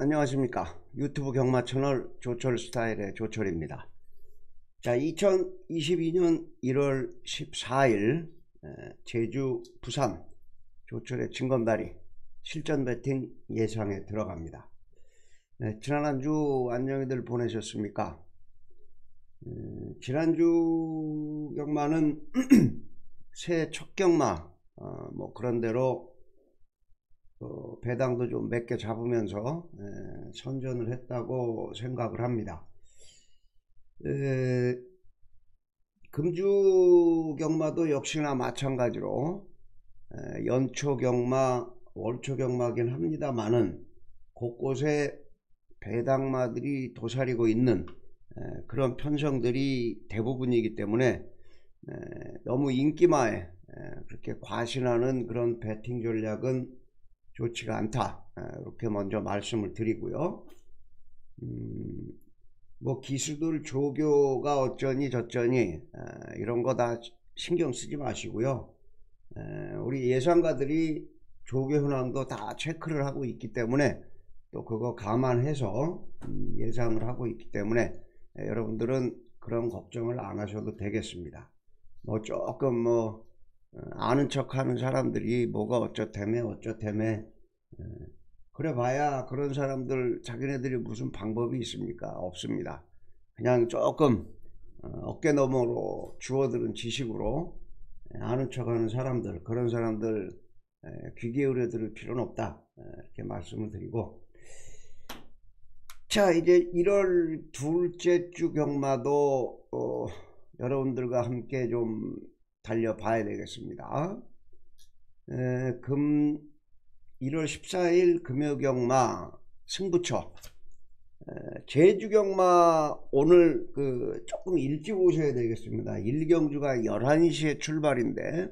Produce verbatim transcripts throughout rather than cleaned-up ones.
안녕하십니까. 유튜브 경마 채널 조철 스타일의 조철입니다. 자, 이천이십이 년 일월 십사일 제주 부산 조철의 진검다리 실전 배팅 예상에 들어갑니다. 네, 지난 한 주 안녕히들 보내셨습니까? 음, 지난주 경마는 새해 첫 경마 어, 뭐 그런대로 어, 배당도 좀 몇 개 잡으면서 에, 선전을 했다고 생각을 합니다. 에, 금주 경마도 역시나 마찬가지로 에, 연초 경마, 월초 경마긴 합니다만은 곳곳에 배당마들이 도사리고 있는 에, 그런 편성들이 대부분이기 때문에 에, 너무 인기마에 에, 그렇게 과신하는 그런 배팅 전략은 좋지가 않다, 이렇게 먼저 말씀을 드리고요. 음, 뭐 기수들 조교가 어쩌니 저쩌니 이런 거 다 신경 쓰지 마시고요. 우리 예상가들이 조교 현황도 다 체크를 하고 있기 때문에 또 그거 감안해서 예상을 하고 있기 때문에 여러분들은 그런 걱정을 안 하셔도 되겠습니다. 뭐 조금 뭐 아는 척 하는 사람들이 뭐가 어쩌다며 어쩌다며 그래 봐야 그런 사람들 자기네들이 무슨 방법이 있습니까? 없습니다. 그냥 조금 어깨너머로 주워들은 지식으로 아는 척 하는 사람들, 그런 사람들 귀 기울여 들을 필요는 없다, 이렇게 말씀을 드리고, 자, 이제 일월 둘째 주 경마도 어, 여러분들과 함께 좀 달려봐야 되겠습니다. 에, 금 일월 십사일 금요경마 승부처, 에, 제주경마 오늘 그 조금 일찍 오셔야 되겠습니다. 일경주가 열한 시에 출발인데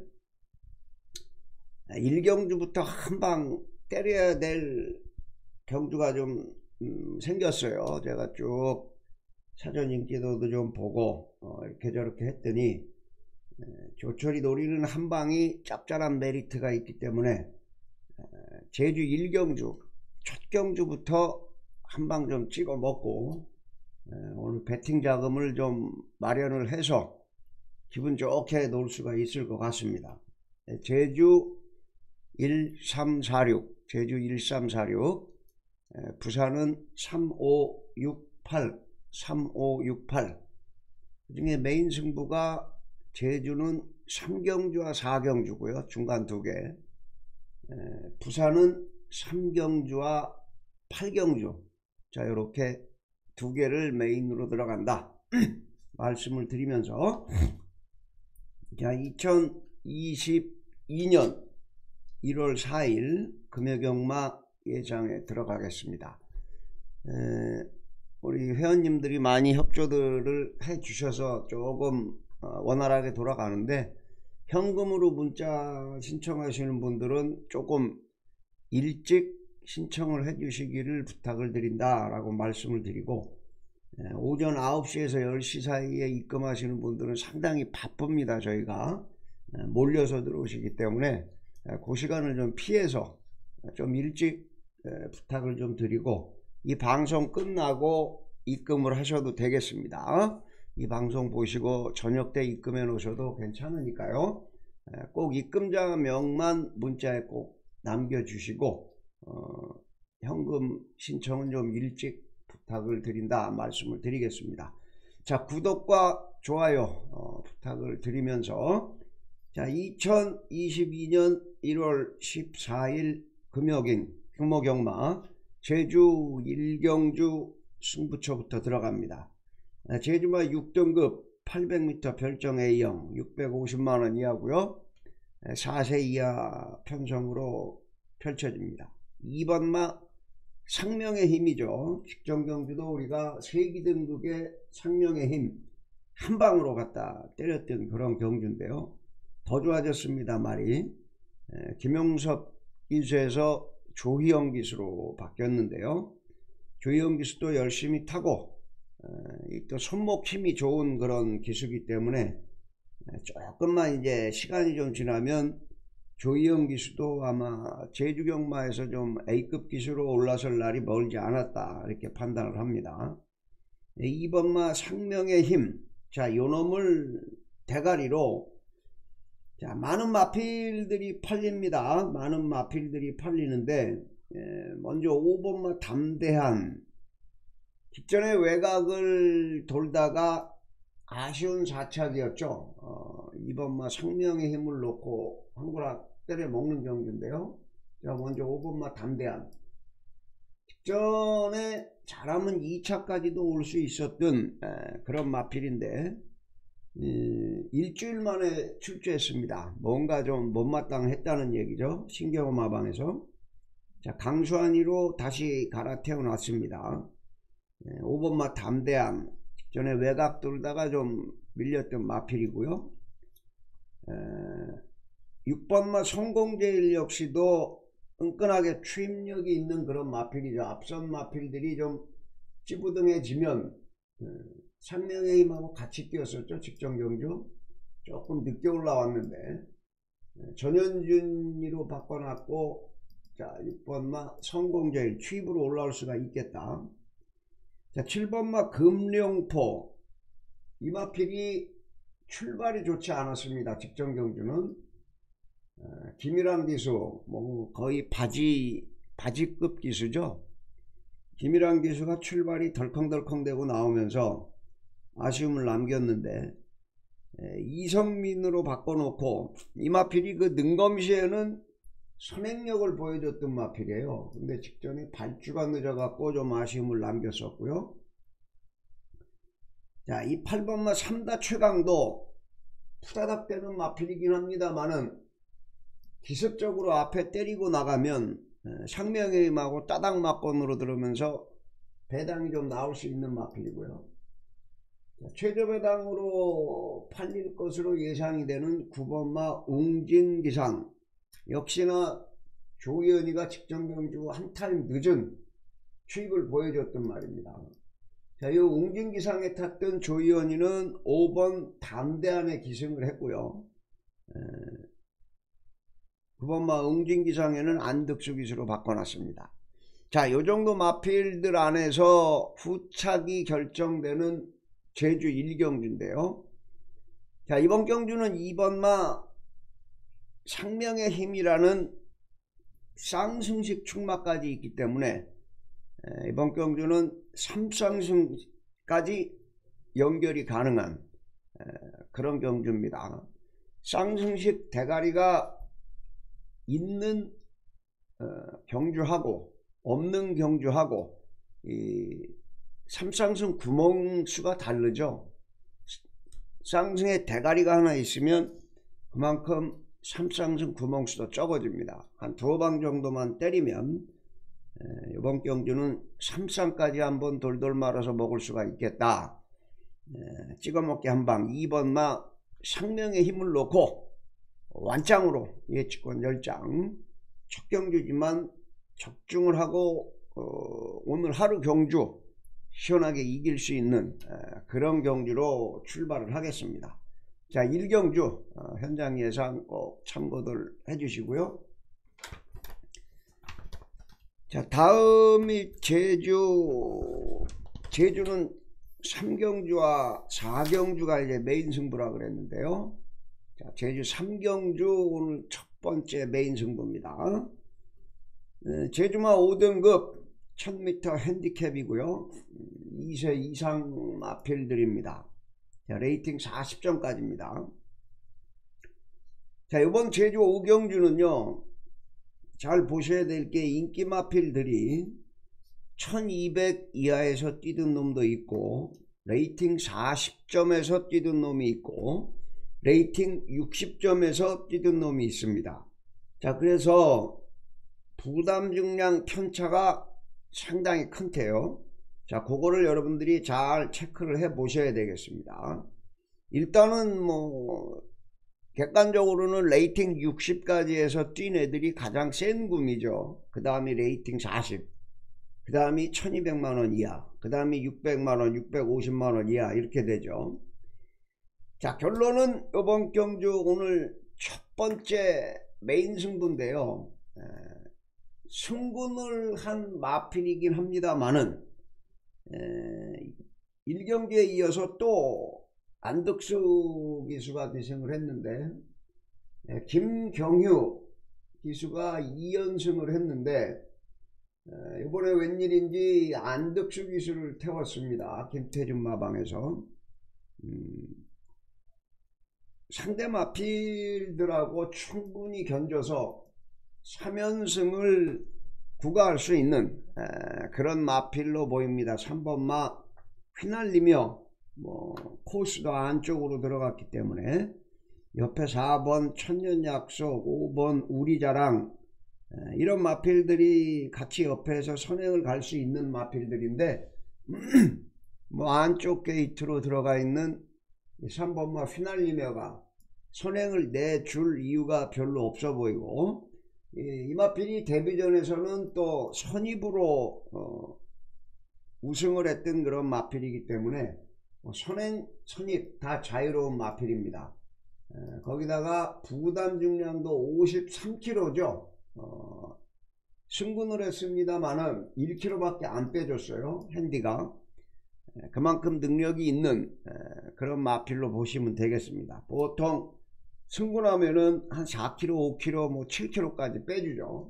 일경주부터 한방 때려야 될 경주가 좀 음, 생겼어요. 제가 쭉 사전 인기도도 좀 보고 어, 이렇게 저렇게 했더니 조철이 노리는 한방이 짭짤한 메리트가 있기 때문에 제주 일경주 첫 경주부터 한방 좀 찍어 먹고 오늘 배팅 자금을 좀 마련을 해서 기분 좋게 놀 수가 있을 것 같습니다. 제주 일삼사육, 제주 일삼사육, 부산은 삼오육팔, 삼오육팔. 그중에 메인 승부가 제주는 삼경주와 사경주고요. 중간 두 개. 에, 부산은 삼경주와 팔경주. 자, 이렇게 두 개를 메인으로 들어간다 말씀을 드리면서, 자, 이천이십이 년 일월 사일 금요경마 예상에 들어가겠습니다. 에, 우리 회원님들이 많이 협조들을 해 주셔서 조금 원활하게 돌아가는데, 현금으로 문자 신청하시는 분들은 조금 일찍 신청을 해 주시기를 부탁을 드린다 라고 말씀을 드리고, 오전 아홉 시에서 열 시 사이에 입금하시는 분들은 상당히 바쁩니다. 저희가 몰려서 들어오시기 때문에 그 시간을 좀 피해서 좀 일찍 부탁을 좀 드리고, 이 방송 끝나고 입금을 하셔도 되겠습니다. 이 방송 보시고 저녁 때 입금해 놓으셔도 괜찮으니까요. 꼭 입금자 명만 문자에 꼭 남겨주시고 어, 현금 신청은 좀 일찍 부탁을 드린다 말씀을 드리겠습니다. 자, 구독과 좋아요 어, 부탁을 드리면서, 자, 이천이십이 년 일월 십사일 금요긴 금모경마 제주 일경주 승부처부터 들어갑니다. 제주마 육 등급 팔백 미터 별정 A형 육백오십만 원 이하고요. 사 세 이하 편성으로 펼쳐집니다. 이 번마 상명의 힘이죠. 직전경주도 우리가 세기 등급의 상명의 힘 한방으로 갖다 때렸던 그런 경주인데요. 더 좋아졌습니다. 말이 김용섭 기수에서 조희영 기수로 바뀌었는데요. 조희영 기수도 열심히 타고 또 손목 힘이 좋은 그런 기수이기 때문에 조금만 이제 시간이 좀 지나면 조희영 기수도 아마 제주 경마에서 좀 A급 기수로 올라설 날이 멀지 않았다 이렇게 판단을 합니다. 이 번마 상명의 힘, 자 요놈을 대가리로 자 많은 마필들이 팔립니다. 많은 마필들이 팔리는데 예, 먼저 오 번마 담대한 직전에 외곽을 돌다가 아쉬운 사착이었죠. 어, 이 번마 상명의 힘을 놓고 한구락 때려 먹는 경기인데요. 자 먼저 오 번마 담대한 직전에 잘하면 이 차까지도 올 수 있었던 에, 그런 마필인데 에, 일주일 만에 출조했습니다. 뭔가 좀 못마땅했다는 얘기죠. 신경마방에서. 자 강수환이로 다시 갈아태워 놨습니다. 에, 오 번마 담대한 전에 외곽 돌다가 좀 밀렸던 마필이고요. 에, 육 번마 성공제일 역시도 끈끈하게 추임력이 있는 그런 마필이죠. 앞선 마필들이 좀 찌부둥해지면 상명의 힘하고 같이 뛰었었죠. 직전 경주 조금 늦게 올라왔는데 전현준이로 바꿔놨고 자 육 번마 성공제일 추입으로 올라올 수가 있겠다. 자 칠 번마 금룡포 이 마필이 출발이 좋지 않았습니다. 직전 경주는 어, 김일환 기수 뭐 거의 바지 바지급 기수죠. 김일환 기수가 출발이 덜컹덜컹 되고 나오면서 아쉬움을 남겼는데 에, 이성민으로 바꿔놓고 이 마필이 그 능검시에는 선행력을 보여줬던 마필이에요. 근데 직전에 발주가 늦어갖고 좀 아쉬움을 남겼었고요. 자, 이 팔 번마 삼다 최강도 푸다닥 되는 마필이긴 합니다만은 기습적으로 앞에 때리고 나가면 상명의 힘하고 따닥 맞건으로 들으면서 배당이 좀 나올 수 있는 마필이고요. 자, 최저 배당으로 팔릴 것으로 예상이 되는 구 번마 웅진기상 역시나 조희연이가 직전 경주 한 타임 늦은 추입을 보여줬던 말입니다. 자, 이 웅진기상에 탔던 조희연이는 오 번 담대한에 기승을 했고요. 에, 구 번마 웅진기상에는 안득수 기수로 바꿔놨습니다. 자, 요 정도 마필들 안에서 후착이 결정되는 제주 일 경주인데요. 자, 이번 경주는 이 번마 상명의 힘이라는 쌍승식 축마까지 있기 때문에 이번 경주는 삼쌍승까지 연결이 가능한 그런 경주입니다. 쌍승식 대가리가 있는 경주하고 없는 경주하고 이 삼쌍승 구멍수가 다르죠. 쌍승의 대가리가 하나 있으면 그만큼 삼쌍승 구멍수도 적어집니다. 한 두 방 정도만 때리면 에, 이번 경주는 삼쌍까지 한번 돌돌 말아서 먹을 수가 있겠다. 에, 찍어먹기 한방 이 번마 상명의 힘을 놓고 완장으로 예측권 열 장 첫 경주지만 적중을 하고 어, 오늘 하루 경주 시원하게 이길 수 있는 에, 그런 경주로 출발을 하겠습니다. 자, 일 경주 어, 현장 예상 꼭 참고들 해주시고요. 자, 다음이 제주 제주는 삼 경주와 사 경주가 이제 메인 승부라 그랬는데요. 자, 제주 삼 경주 오늘 첫 번째 메인 승부입니다. 에, 제주마 오 등급 천 미터 핸디캡이고요. 이 세 이상 마필들입니다. 자, 레이팅 사십 점까지입니다. 자, 이번 제주 오 경주는요, 잘 보셔야 될 게 인기 마필들이 천이백 이하에서 뛰던 놈도 있고, 레이팅 사십 점에서 뛰던 놈이 있고, 레이팅 육십 점에서 뛰던 놈이 있습니다. 자, 그래서 부담 중량 편차가 상당히 큰데요. 자, 그거를 여러분들이 잘 체크를 해 보셔야 되겠습니다. 일단은 뭐 객관적으로는 레이팅 육십까지 해서 뛴 애들이 가장 센 구미죠. 그 다음이 레이팅 사십, 그 다음이 천이백만 원 이하, 그 다음이 육백만 원, 육백오십만 원 이하 이렇게 되죠. 자, 결론은 이번 경주 오늘 첫 번째 메인 승부인데요. 에, 승군을 한 마필이긴 합니다만은 일 경기에 이어서 또 안덕수 기수가 대승을 했는데 에, 김경휴 기수가 이 연승을 했는데 에, 이번에 웬일인지 안덕수 기수를 태웠습니다. 김태준 마방에서. 음, 상대 마필들하고 충분히 견뎌서 삼 연승을 구가할 수 있는 에, 그런 마필로 보입니다. 삼 번마 휘날리며 뭐 코스도 안쪽으로 들어갔기 때문에 옆에 사 번 천년약속, 오 번 우리자랑 에, 이런 마필들이 같이 옆에서 선행을 갈 수 있는 마필들인데 뭐 안쪽 게이트로 들어가 있는 삼 번마 휘날리며가 선행을 내줄 이유가 별로 없어 보이고, 이, 이 마필이 데뷔전에서는 또 선입으로 어, 우승을 했던 그런 마필이기 때문에 선행 선입 다 자유로운 마필입니다. 에, 거기다가 부담 중량도 오십삼 킬로그램죠. 어, 승군을 했습니다만은 일 킬로그램밖에 안 빼줬어요. 핸디가. 에, 그만큼 능력이 있는 에, 그런 마필로 보시면 되겠습니다. 보통 승군하면은 한 사 킬로그램, 오 킬로그램, 뭐 칠 킬로그램까지 빼주죠.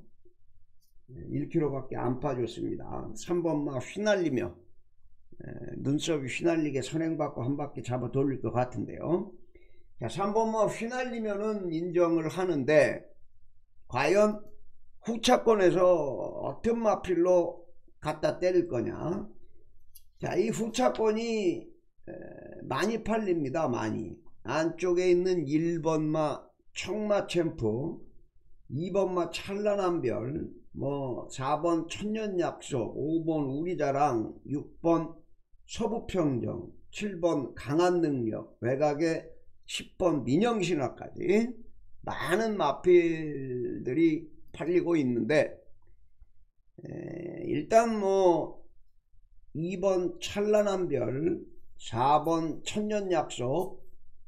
일 킬로그램밖에 안 빠졌습니다. 삼 번마 휘날리며 에, 눈썹이 휘날리게 선행받고 한 바퀴 잡아 돌릴 것 같은데요. 자, 삼 번마 휘날리면은 인정을 하는데 과연 후차권에서 어떤 마필로 갖다 때릴 거냐. 자, 이 후차권이 에, 많이 팔립니다. 많이. 안쪽에 있는 일 번마 청마챔프, 이 번마 찬란한 별, 뭐 사 번 천년약속, 오 번 우리자랑, 육 번 서부평정, 칠 번 강한능력, 외곽에 십 번 민영신화까지 많은 마필들이 팔리고 있는데 에, 일단 뭐 이 번 찬란한 별, 사 번 천년약속,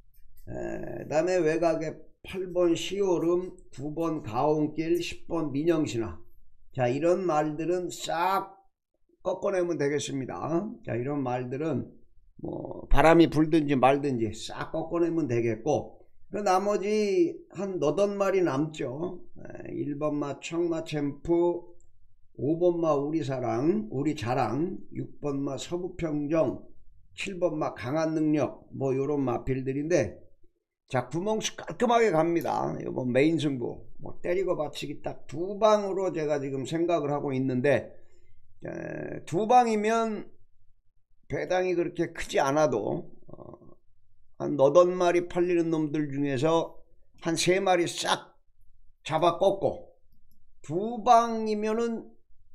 그 다음에 외곽에 팔 번 시오름, 구 번 가온길, 십 번 민영신화. 자, 이런 말들은 싹 꺾어내면 되겠습니다. 자, 이런 말들은 뭐 바람이 불든지 말든지 싹 꺾어내면 되겠고, 그 나머지 한 너덟 마리 남죠. 일 번마 청마챔프, 오 번마 우리사랑, 우리자랑, 육 번마 서부평정, 칠 번마 강한능력, 뭐 요런 마필들인데, 자, 구멍수 깔끔하게 갑니다. 이거 메인 승부 뭐 때리고 받치기 딱 두 방으로 제가 지금 생각을 하고 있는데, 에, 두 방이면 배당이 그렇게 크지 않아도 어, 한 너덟 마리 팔리는 놈들 중에서 한 세 마리 싹 잡아 꺾고, 두 방이면은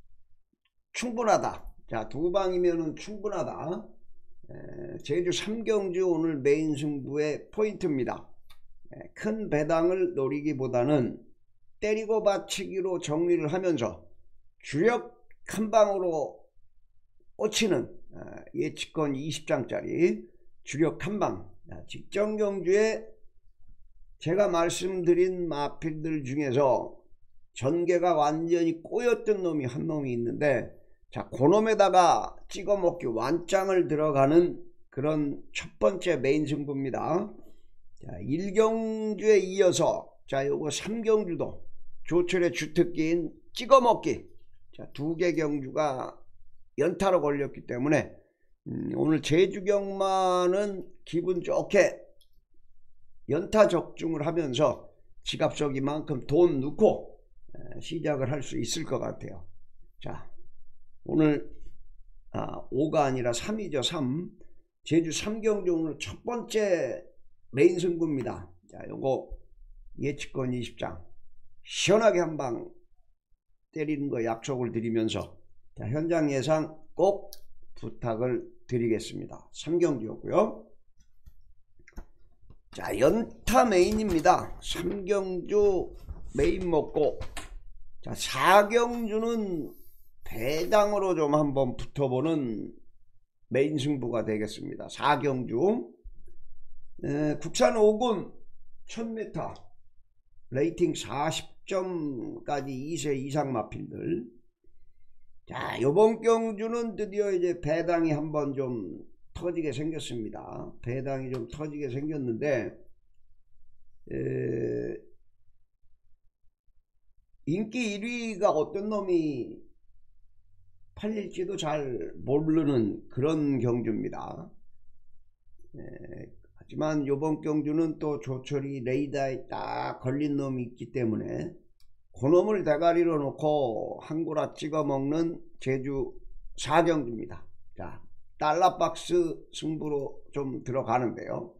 충분하다. 자, 두 방이면은 충분하다. 에, 제주 삼경주 오늘 메인 승부의 포인트입니다. 에, 큰 배당을 노리기보다는 때리고 받치기로 정리를 하면서 주력 한 방으로 꽂히는 에, 예측권 이십 장짜리 주력 한방, 직전경주에 제가 말씀드린 마필들 중에서 전개가 완전히 꼬였던 놈이 한 놈이 있는데, 자, 그놈에다가 찍어먹기 완장을 들어가는 그런 첫 번째 메인 승부입니다. 자, 일 경주에 이어서 자, 요거 삼 경주도 조철의 주특기인 찍어먹기, 자, 두 개 경주가 연타로 걸렸기 때문에 음, 오늘 제주경마는 기분 좋게 연타 적중을 하면서 지갑 속이만큼 돈 넣고 에, 시작을 할 수 있을 것 같아요. 자, 오늘 아, 오가 아니라 삼이죠. 삼. 제주 삼경주 오늘 첫 번째 메인 승부입니다. 자, 요거 예측권 이십 장 시원하게 한방 때리는 거 약속을 드리면서, 자, 현장 예상 꼭 부탁을 드리겠습니다. 삼경주였고요. 자, 연타 메인입니다. 삼경주 메인 먹고, 자, 사경주는 배당으로 좀 한번 붙어보는 메인 승부가 되겠습니다. 사경주 에, 국산 오 군 천 미터 레이팅 사십 점까지 이 세 이상 마필들. 자, 요번 경주는 드디어 이제 배당이 한번 좀 터지게 생겼습니다. 배당이 좀 터지게 생겼는데, 에, 인기 일 위가 어떤 놈이 팔릴지도 잘 모르는 그런 경주입니다. 에, 하지만 요번 경주는 또 조철이 레이더에 딱 걸린 놈이 있기 때문에 그 놈을 대가리로 놓고 한구라 찍어 먹는 제주 사 경주입니다. 자, 달러박스 승부로 좀 들어가는데요.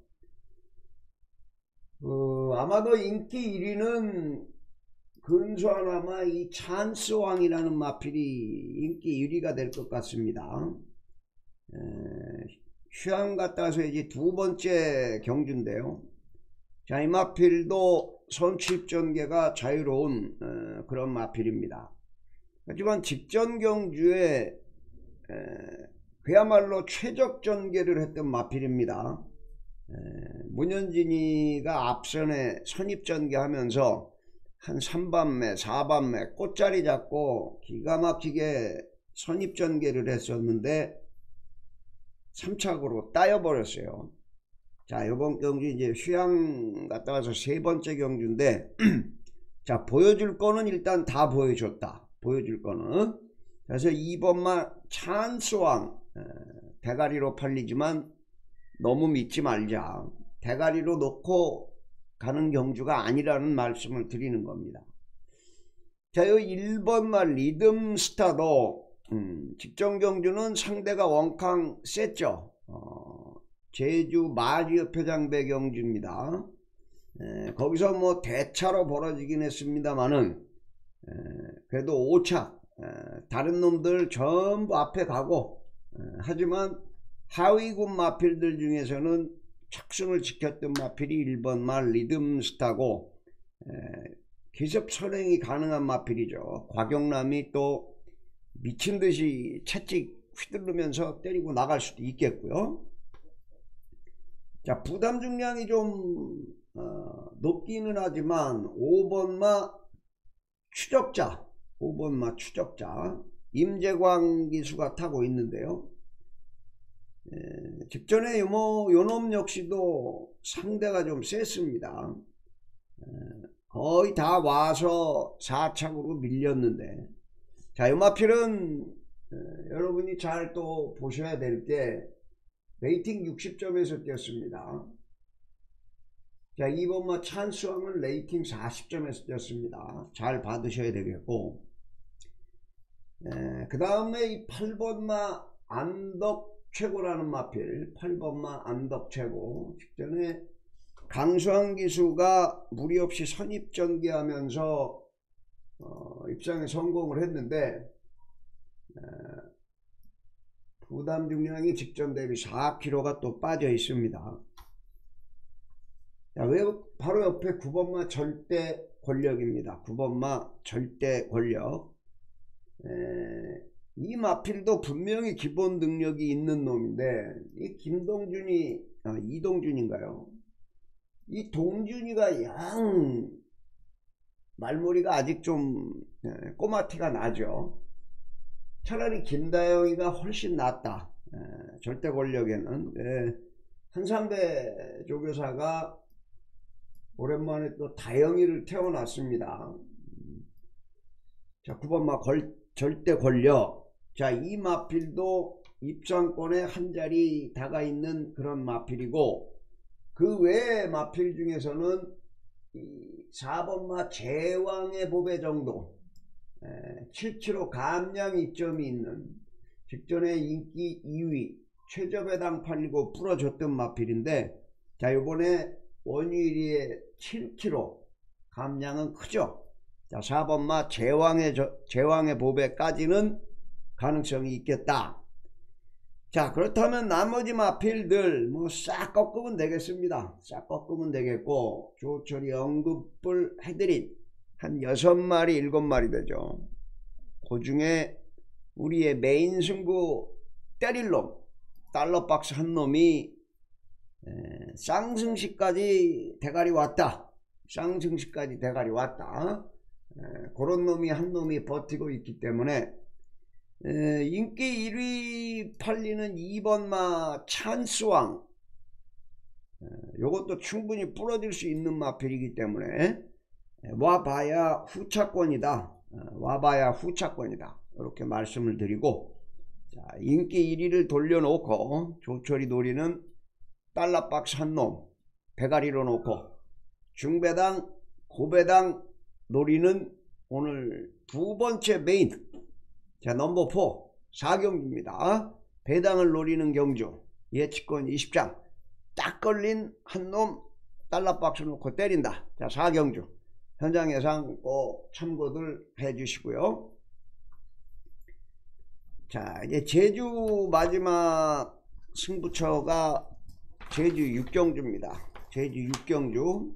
어, 아마도 인기 일 위는 근소하나마 이 찬스왕이라는 마필이 인기 일 위가 될 것 같습니다. 에, 휴양 갔다 와서 이제 두 번째 경주인데요. 자, 이 마필도 선취입 전개가 자유로운 어, 그런 마필입니다. 하지만 직전 경주에 에, 그야말로 최적 전개를 했던 마필입니다. 에, 문현진이가 앞선에 선입 전개하면서 한 삼 반매 사 반매 꽃자리 잡고 기가 막히게 선입 전개를 했었는데 삼 착으로 따여버렸어요. 자, 요번 경주 이제 휴양 갔다 와서 세 번째 경주인데 자, 보여줄 거는 일단 다 보여줬다. 보여줄 거는. 그래서 이 번만 찬스왕, 에, 대가리로 팔리지만 너무 믿지 말자. 대가리로 놓고 가는 경주가 아니라는 말씀을 드리는 겁니다. 자, 이 일 번만 리듬스타도 음, 직전 경주는 상대가 원캉 셌죠. 어, 제주 마리어표장배 경주입니다. 에, 거기서 뭐 대차로 벌어지긴 했습니다만은 에, 그래도 오 착 에, 다른 놈들 전부 앞에 가고 에, 하지만 하위군 마필들 중에서는 착승을 지켰던 마필이 일 번말 리듬스타고 에, 기습 선행이 가능한 마필이죠. 곽영남이 또 미친듯이 채찍 휘두르면서 때리고 나갈 수도 있겠고요. 자, 부담 중량이 좀 어, 높기는 하지만 오 번마 추적자 오 번마 추적자 임재광 기수가 타고 있는데요. 에, 직전에 뭐 요놈 역시도 상대가 좀 셌습니다. 에, 거의 다 와서 사 착으로 밀렸는데, 자, 요 마필은 에, 여러분이 잘 또 보셔야 될 게 레이팅 육십 점에서 뛰었습니다. 자, 이 번마 찬스왕은 레이팅 사십 점에서 뛰었습니다. 잘 받으셔야 되겠고, 그 다음에 이 팔 번마 안덕 최고라는 마필, 팔 번마 안덕 최고. 직전에 강수환 기수가 무리 없이 선입 전개하면서 어, 입상에 성공을 했는데 에, 부담 중량이 직전 대비 사 킬로그램가 또 빠져 있습니다. 자, 왜 바로 옆에 구 번마 절대 권력입니다. 구 번마 절대 권력. 에, 이 마필도 분명히 기본 능력이 있는 놈인데, 이 김동준이, 아, 이동준인가요? 이 동준이가 양 말머리가 아직 좀 에, 꼬마티가 나죠. 차라리 김다영이가 훨씬 낫다. 에, 절대 권력에는. 에, 한상배 조교사가 오랜만에 또 다영이를 태어났습니다. 자, 구 번마 걸, 절대 권력. 자, 이 마필도 입상권에 한 자리 다가 있는 그런 마필이고, 그 외의 마필 중에서는 이 사 번마 제왕의 보배 정도, 에, 칠 킬로그램 감량 이점이 있는 직전에 인기 이 위 최저배당 팔리고 부러졌던 마필인데, 자, 요번에 원유일이의 칠 킬로그램 감량은 크죠. 자, 사 번마 제왕의, 저, 제왕의 보배까지는 가능성이 있겠다. 자, 그렇다면 나머지 마필들 뭐 싹 꺾으면 되겠습니다. 싹 꺾으면 되겠고, 조철이 언급을 해드린 한 여섯 마리 일곱 마리 되죠. 그 중에 우리의 메인 승부 때릴 놈, 달러박스 한 놈이 에, 쌍승시까지 대가리 왔다. 쌍승시까지 대가리 왔다. 에, 그런 놈이 한 놈이 버티고 있기 때문에 에, 인기 일 위 팔리는 이 번마 찬스왕, 에, 요것도 충분히 부러질 수 있는 마필이기 때문에 에, 와봐야 후차권이다. 에, 와봐야 후차권이다. 이렇게 말씀을 드리고, 자, 인기 일 위를 돌려놓고 조철이 노리는 달러박스 한 놈 배가리로 놓고 중배당 고배당 노리는 오늘 두 번째 메인, 자, 넘버 사 사 경주입니다. 배당을 노리는 경주, 예측권 이십 장 딱 걸린 한 놈 달러박스 놓고 때린다. 자, 사 경주 현장 예상 꼭 참고들 해주시고요. 자, 이제 제주 마지막 승부처가 제주 육 경주입니다. 제주 육 경주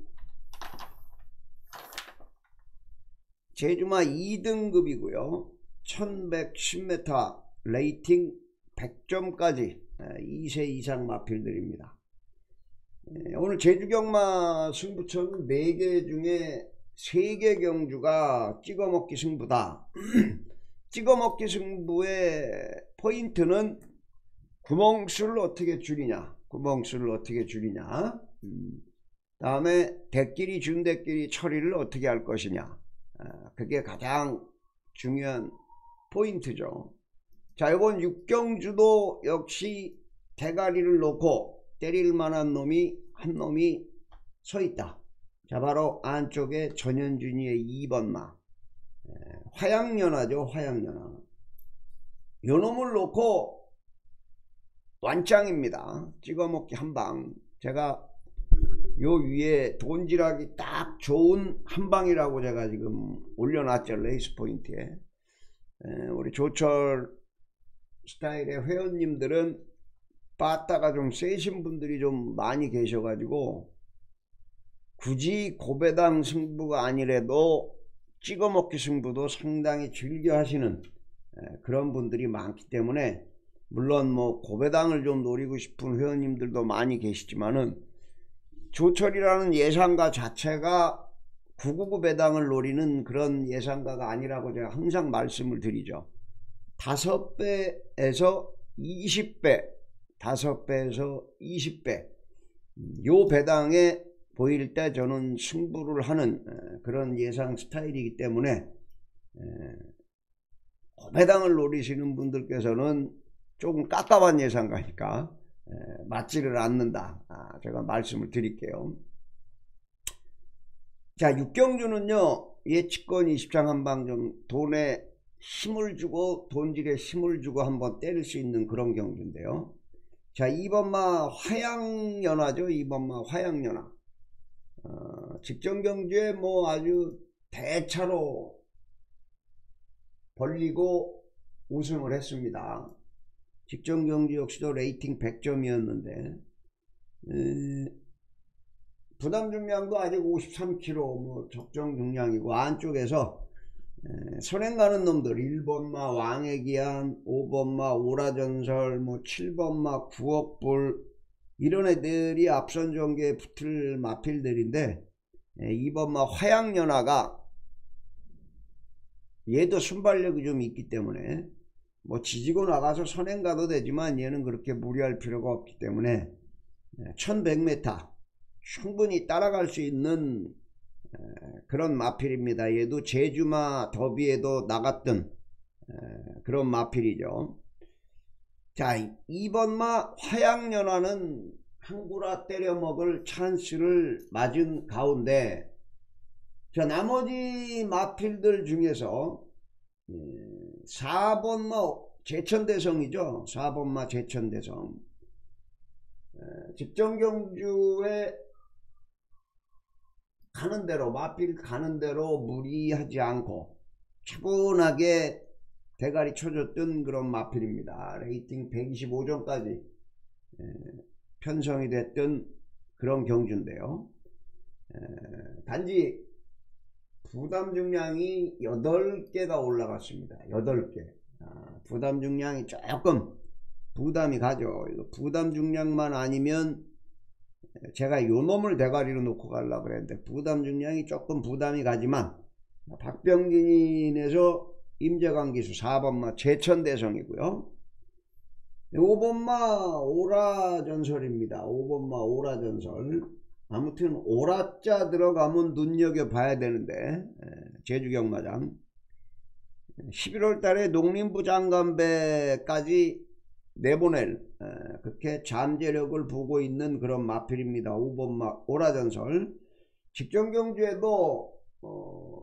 제주마 이 등급이고요 천백십 미터 레이팅 백 점까지 이 세 이상 마필들입니다. 오늘 제주경마 승부처는 네 개 중에 세 개 경주가 찍어먹기 승부다. 찍어먹기 승부의 포인트는 구멍수를 어떻게 줄이냐, 구멍수를 어떻게 줄이냐, 음, 다음에 대끼리 준대끼리 처리를 어떻게 할 것이냐, 아, 그게 가장 중요한 포인트죠. 자, 이건 육경주도 역시 대가리를 놓고 때릴 만한 놈이 한 놈이 서 있다. 자, 바로 안쪽에 전현준이의 이 번마 화양연화죠. 화양연화. 요 놈을 놓고 완짱입니다. 찍어먹기 한방. 제가 요 위에 돈질하기 딱 좋은 한방이라고 제가 지금 올려놨죠. 레이스 포인트에. 에, 우리 조철 스타일의 회원님들은 빠따가 좀 세신 분들이 좀 많이 계셔가지고 굳이 고배당 승부가 아니래도 찍어먹기 승부도 상당히 즐겨 하시는 그런 분들이 많기 때문에, 물론 뭐 고배당을 좀 노리고 싶은 회원님들도 많이 계시지만은 조철이라는 예상가 자체가 구백구십구 배당을 노리는 그런 예상가가 아니라고 제가 항상 말씀을 드리죠. 다섯 배에서 이십 배, 다섯 배에서 이십 배 요 배당에 보일 때 저는 승부를 하는 그런 예상 스타일이기 때문에 배당을 노리시는 분들께서는 조금 깝깝한 예상가니까 맞지를 않는다. 제가 말씀을 드릴게요. 자, 육경주는요 예측권 이십 장 한방 좀 돈에 힘을 주고 돈질에 힘을 주고 한번 때릴 수 있는 그런 경주인데요. 자, 이 번마 화양연화죠. 이 번마 화양연화. 어, 직전경주에 뭐 아주 대차로 벌리고 우승을 했습니다. 직전경주 역시도 레이팅 백 점이었는데 에, 부담 중량도 아직 오십삼 킬로그램 뭐 적정 중량이고, 안쪽에서 에, 선행 가는 놈들 일 번마 왕의기한, 오 번마 오라전설, 뭐 칠 번마 구억불 이런 애들이 앞선 전개에 붙을 마필들인데, 에, 이 번마 화양연화가 얘도 순발력이 좀 있기 때문에 뭐 지지고 나가서 선행 가도 되지만 얘는 그렇게 무리할 필요가 없기 때문에 천백 미터 충분히 따라갈 수 있는 그런 마필입니다. 얘도 제주마 더비에도 나갔던 그런 마필이죠. 자, 이 번마 화양연화는 한구라 때려먹을 찬스를 맞은 가운데, 자, 나머지 마필들 중에서 사 번마 제천대성이죠. 사 번마 제천대성. 직전경주에 가는 대로, 마필 가는 대로 무리하지 않고 차분하게 대가리 쳐줬던 그런 마필입니다. 레이팅 백이십오 점까지 편성이 됐던 그런 경주인데요. 단지 부담 중량이 여덟 개가 올라갔습니다. 여덟 개. 아, 부담 중량이 조금 부담이 가죠. 이거 부담 중량만 아니면 제가 요 놈을 대가리로 놓고 가려고 그랬는데 부담 중량이 조금 부담이 가지만 박병진에서 임재광 기수 사 번마 제천대성이고요. 오 번마 오라전설입니다. 오 번마 오라전설. 아무튼 오라자 들어가면 눈여겨봐야 되는데 제주경마장 십일월 달에 농림부 장관배까지 내보낼 그렇게 잠재력을 보고 있는 그런 마필입니다. 오 번마 오라전설. 직전경주에도 어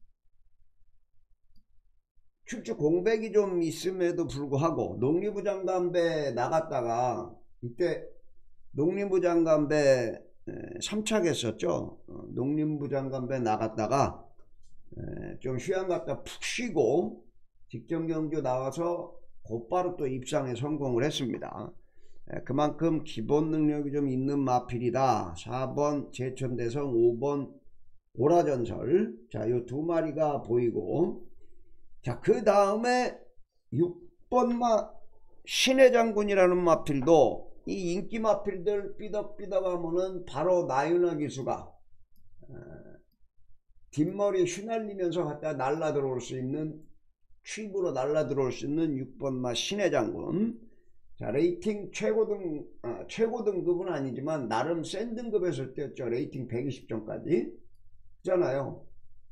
출주 공백이 좀 있음에도 불구하고 농림부 장관배 나갔다가 이때 농림부 장관배 삼착했었죠. 농림부 장관배 나갔다가 좀 휴양 갔다 푹 쉬고 직전경주 나와서 곧바로 또 입상에 성공을 했습니다. 그만큼 기본 능력이 좀 있는 마필이다. 사 번 제천대성, 오 번 오라전설. 자, 요 두 마리가 보이고, 자, 그 다음에 육 번마 신해장군이라는 마필도 이 인기 마필들 삐덕삐덕 하면은 바로 나윤아 기수가 어, 뒷머리 휘날리면서 갖다 날라 들어올 수 있는, 취입으로 날라 들어올 수 있는 육 번마 신해장군. 자, 레이팅 최고등 아, 최고등급은 아니지만 나름 센 등급에서 뛰었죠. 레이팅 백이십 점까지 잖아요.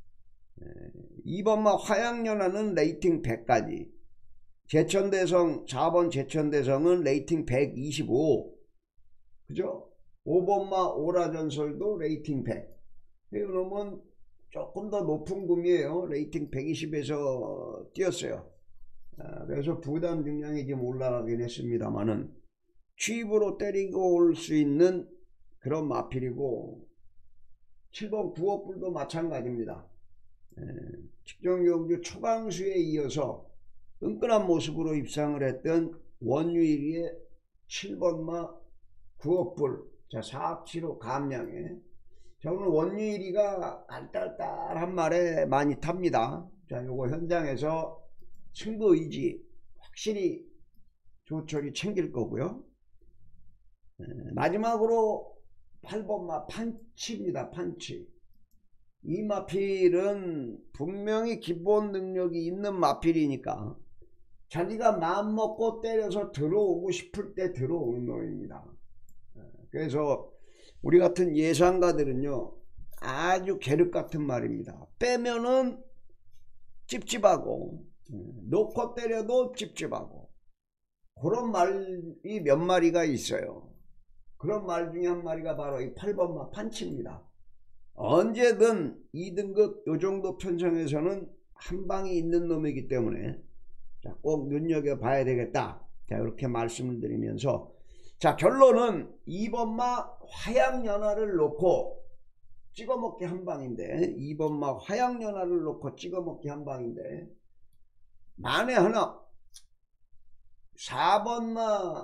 이 번마 화양연화는 레이팅 백까지, 제천대성 사 번 제천대성은 레이팅 백이십오, 그죠? 오 번마 오라전설도 레이팅 백. 이놈은 조금 더 높은 금이에요. 레이팅 백이십에서 뛰었어요. 아, 그래서 부담 중량이 좀 올라가긴 했습니다만은 취입으로 때리고 올 수 있는 그런 마필이고, 칠 번 구억불도 마찬가지입니다. 에, 직전경주 초강수에 이어서 끈끈한 모습으로 입상을 했던 원유일이의 칠 번마 구억불. 자, 사합치로 감량에. 자, 오늘 원유일이가 알딸딸한 말에 많이 탑니다. 자, 요거 현장에서 승부 의지 확실히 조철이 챙길 거고요. 에, 마지막으로 팔 번마 판치입니다. 판치. 이 마필은 분명히 기본 능력이 있는 마필이니까 자기가 마음먹고 때려서 들어오고 싶을 때 들어오는 놈입니다. 그래서 우리 같은 예상가들은요, 아주 계륵같은 말입니다. 빼면은 찝찝하고 놓고 때려도 찝찝하고, 그런 말이 몇 마리가 있어요. 그런 말 중에 한 마리가 바로 이 팔 번마 판치입니다. 언제든 이 등급 요정도 편성에서는 한 방이 있는 놈이기 때문에 자, 꼭 눈여겨봐야 되겠다. 자, 이렇게 말씀을 드리면서, 자, 결론은 이 번마 화양연화를 놓고 찍어먹기 한 방인데, 이 번마 화양연화를 놓고 찍어먹기 한 방인데, 만에 하나 사 번마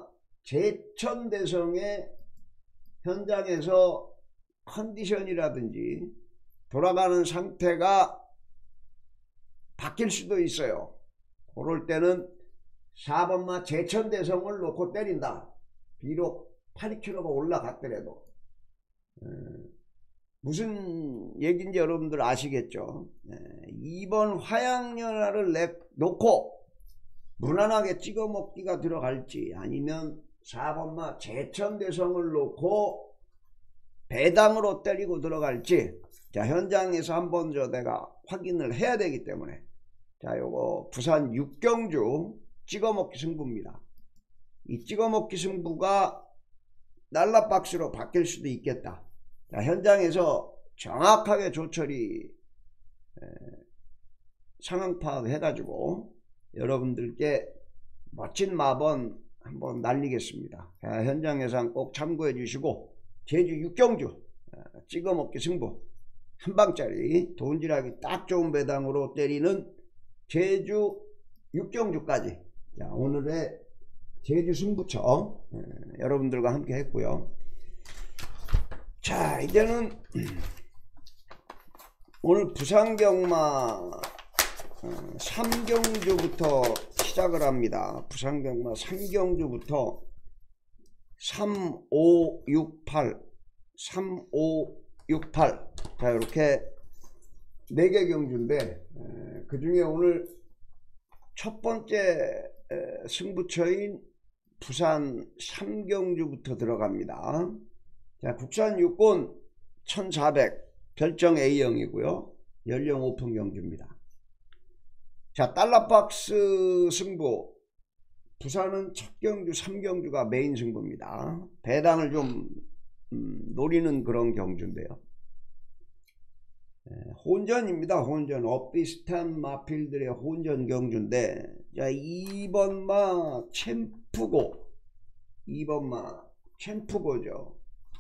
제천대성의 현장에서 컨디션이라든지 돌아가는 상태가 바뀔 수도 있어요. 그럴 때는 사 번마 제천대성을 놓고 때린다. 비록 팔 킬로그램가 올라갔더라도. 음, 무슨 얘기인지 여러분들 아시겠죠? 이 번 화양연화를 내, 놓고 무난하게 찍어먹기가 들어갈지, 아니면 사 번마 제천대성을 놓고 배당으로 때리고 들어갈지, 자, 현장에서 한번 저 내가 확인을 해야 되기 때문에, 자, 요거 부산 육경주 찍어먹기 승부입니다. 이 찍어먹기 승부가 날라박스로 바뀔 수도 있겠다. 자, 현장에서 정확하게 조철이 에, 상황 파악을 해가지고 여러분들께 멋진 마번 한번 날리겠습니다. 자, 현장 예상 꼭 참고해 주시고, 제주 육경주 찍어먹기 승부 한 방짜리 돈질하기 딱 좋은 배당으로 때리는 제주 육경주까지, 자, 오늘의 제주 승부처 에, 여러분들과 함께 했고요. 자, 이제는 오늘 부산경마 삼 경주부터 시작을 합니다. 부산경마 삼 경주부터 삼, 오, 육, 팔 삼, 오, 육, 팔. 자, 이렇게 네 개 경주인데 그 중에 오늘 첫 번째 에, 승부처인 부산 삼 경주부터 들어갑니다. 자, 국산 육군 천사백 별정 A형이고요. 연령 오픈 경주입니다. 자, 달러박스 승부. 부산은 첫 경주 삼 경주가 메인 승부입니다. 배당을 좀 음, 노리는 그런 경주인데요. 네, 혼전입니다. 혼전. 엇비슷한 마필들의 혼전 경주인데, 자, 이 번 마 챔프고, 이 번 마 챔프고죠.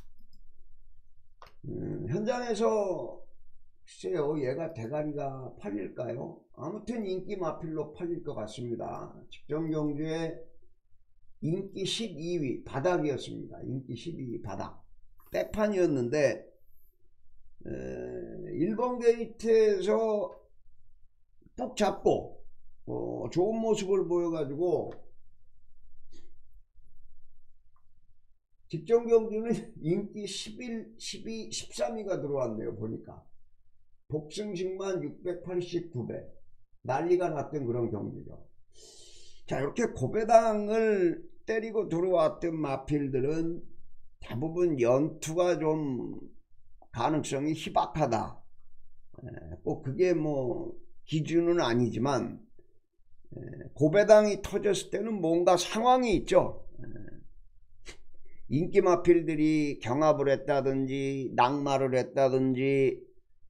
음, 현장에서 글쎄요, 얘가 대가리가 팔릴까요? 아무튼 인기 마필로 팔릴 것 같습니다. 직전 경주에 인기 십이 위 바닥이었습니다. 인기 십이 위 바닥 백판이었는데 에, 일 번 게이트에서 푹 잡고 어, 좋은 모습을 보여가지고 직전 경주는 인기 십일, 십이, 십삼 위가 들어왔네요. 보니까 복승식만 육백팔십구 배 난리가 났던 그런 경기죠. 자, 이렇게 고배당을 때리고 들어왔던 마필들은 대부분 연투가 좀 가능성이 희박하다. 꼭 그게 뭐 기준은 아니지만 고배당이 터졌을 때는 뭔가 상황이 있죠. 인기 마필들이 경합을 했다든지 낙마를 했다든지